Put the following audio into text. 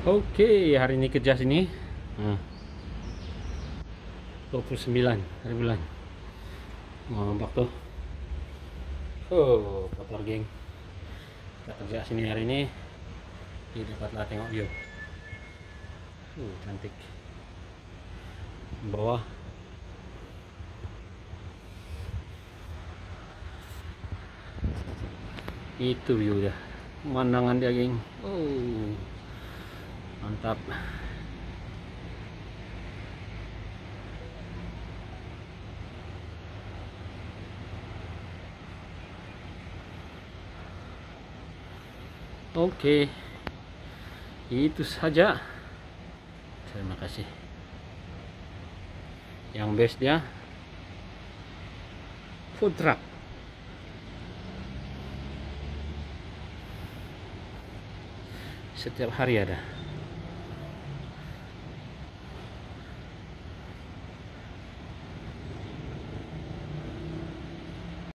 Oke, hari ini kerja sini. 29 hari bulan. Ngambak tuh. Kotor geng. Kita kerja sini hari ini. Jadi dapatlah tengok view. Cantik. Bawah. Itu view ya. Pemandangan dia geng. Mantap. Oke, itu saja. Terima kasih. Yang best dia food truck. Setiap hari ada.